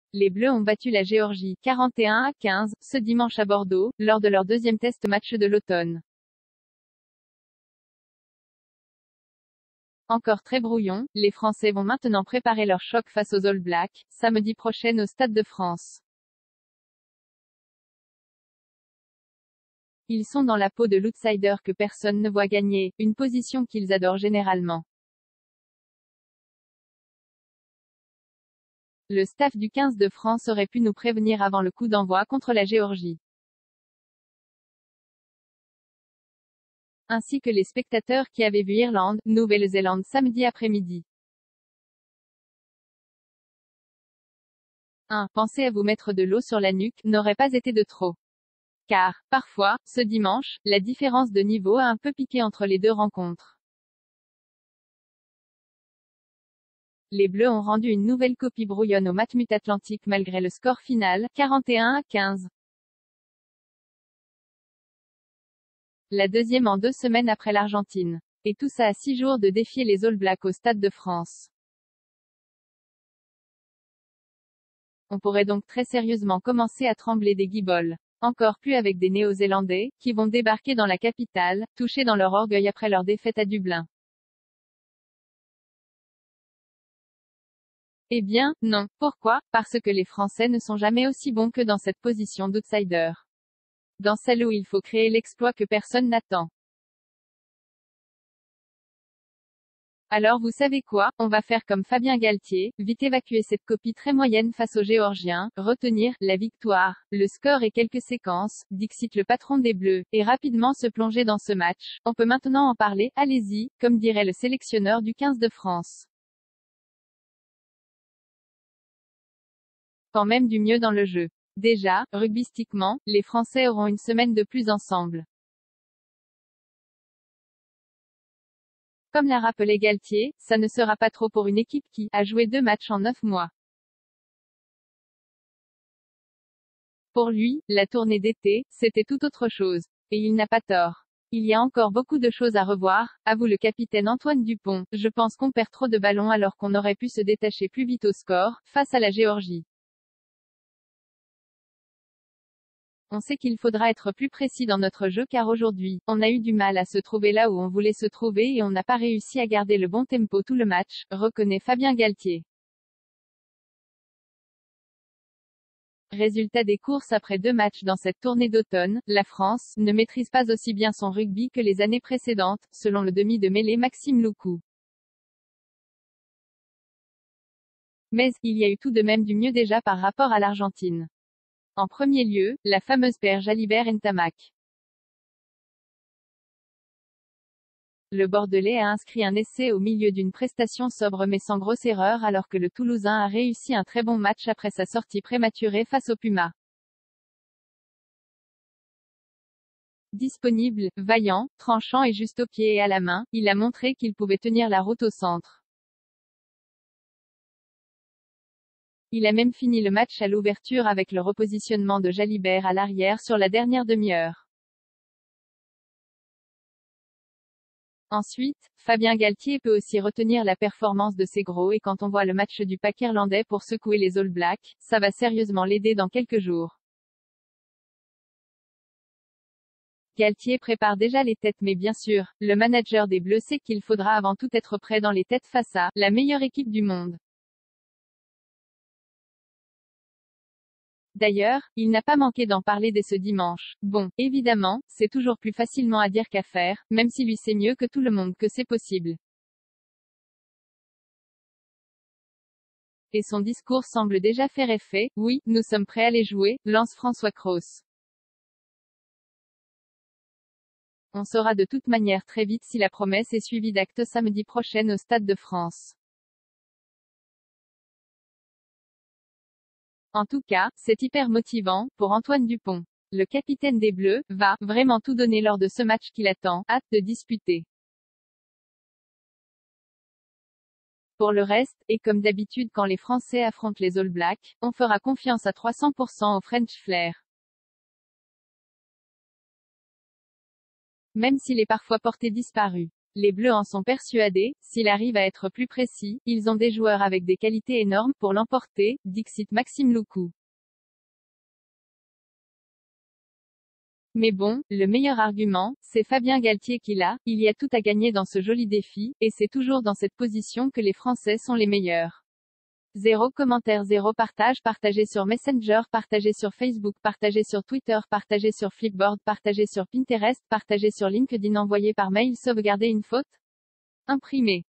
Les Bleus ont battu la Géorgie 41-15 ce dimanche à Bordeaux, lors de leur deuxième test match de l'automne. Encore très brouillon, les Français vont maintenant préparer leur choc face aux All Blacks, samedi prochain au Stade de France. Ils sont dans la peau de l'outsider que personne ne voit gagner, une position qu'ils adorent généralement. Le staff du 15 de France aurait pu nous prévenir avant le coup d'envoi contre la Géorgie. Ainsi que les spectateurs qui avaient vu Irlande, Nouvelle-Zélande samedi après-midi. 1. Pensez à vous mettre de l'eau sur la nuque, n'aurait pas été de trop. Car, parfois, ce dimanche, la différence de niveau a un peu piqué entre les deux rencontres. Les Bleus ont rendu une nouvelle copie brouillonne au Matmut Atlantique malgré le score final, 41-15. La deuxième en 2 semaines après l'Argentine. Et tout ça à 6 jours de défier les All Blacks au Stade de France. On pourrait donc très sérieusement commencer à trembler des guiboles. Encore plus avec des Néo-Zélandais, qui vont débarquer dans la capitale, touchés dans leur orgueil après leur défaite à Dublin. Eh bien, non. Pourquoi? Parce que les Français ne sont jamais aussi bons que dans cette position d'outsider. Dans celle où il faut créer l'exploit que personne n'attend. Alors vous savez quoi, on va faire comme Fabien Galtier, vite évacuer cette copie très moyenne face aux Géorgiens, retenir la victoire, le score et quelques séquences, dixit le patron des Bleus, et rapidement se plonger dans ce match. On peut maintenant en parler, allez-y, comme dirait le sélectionneur du 15 de France. Quand même du mieux dans le jeu. Déjà, rugbystiquement, les Français auront une semaine de plus ensemble. Comme l'a rappelé Galtier, ça ne sera pas trop pour une équipe qui a joué 2 matchs en 9 mois. Pour lui, la tournée d'été, c'était tout autre chose. Et il n'a pas tort. Il y a encore beaucoup de choses à revoir, avoue le capitaine Antoine Dupont. Je pense qu'on perd trop de ballons alors qu'on aurait pu se détacher plus vite au score, face à la Géorgie. On sait qu'il faudra être plus précis dans notre jeu car aujourd'hui, on a eu du mal à se trouver là où on voulait se trouver et on n'a pas réussi à garder le bon tempo tout le match, reconnaît Fabien Galtier. Résultat des courses après 2 matchs dans cette tournée d'automne, la France ne maîtrise pas aussi bien son rugby que les années précédentes, selon le demi de mêlée Maxime Loucou. Mais, il y a eu tout de même du mieux déjà par rapport à l'Argentine. En premier lieu, la fameuse paire Jalibert-Ntamak. Le Bordelais a inscrit un essai au milieu d'une prestation sobre mais sans grosse erreur alors que le Toulousain a réussi un très bon match après sa sortie prématurée face au Puma. Disponible, vaillant, tranchant et juste au pied et à la main, il a montré qu'il pouvait tenir la route au centre. Il a même fini le match à l'ouverture avec le repositionnement de Jalibert à l'arrière sur la dernière demi-heure. Ensuite, Fabien Galtier peut aussi retenir la performance de ses gros et quand on voit le match du pack irlandais pour secouer les All Blacks, ça va sérieusement l'aider dans quelques jours. Galtier prépare déjà les têtes mais bien sûr, le manager des Bleus sait qu'il faudra avant tout être prêt dans les têtes face à la meilleure équipe du monde. D'ailleurs, il n'a pas manqué d'en parler dès ce dimanche. Bon, évidemment, c'est toujours plus facilement à dire qu'à faire, même si lui sait mieux que tout le monde que c'est possible. Et son discours semble déjà faire effet. Oui, nous sommes prêts à les jouer, lance François Cros. On saura de toute manière très vite si la promesse est suivie d'actes samedi prochain au Stade de France. En tout cas, c'est hyper motivant, pour Antoine Dupont. Le capitaine des Bleus va vraiment tout donner lors de ce match qu'il attend, hâte de disputer. Pour le reste, et comme d'habitude quand les Français affrontent les All Blacks, on fera confiance à 300% au French Flair. Même s'il est parfois porté disparu. Les Bleus en sont persuadés, s'il arrive à être plus précis, ils ont des joueurs avec des qualités énormes pour l'emporter, dixit Maxime Loucou. Mais bon, le meilleur argument, c'est Fabien Galtier qui l'a, il y a tout à gagner dans ce joli défi, et c'est toujours dans cette position que les Français sont les meilleurs. 0 commentaire 0 partage partagé sur Messenger partagé sur Facebook partagé sur Twitter partagé sur Flipboard partagé sur Pinterest partagé sur LinkedIn envoyé par mail sauvegarder une faute imprimé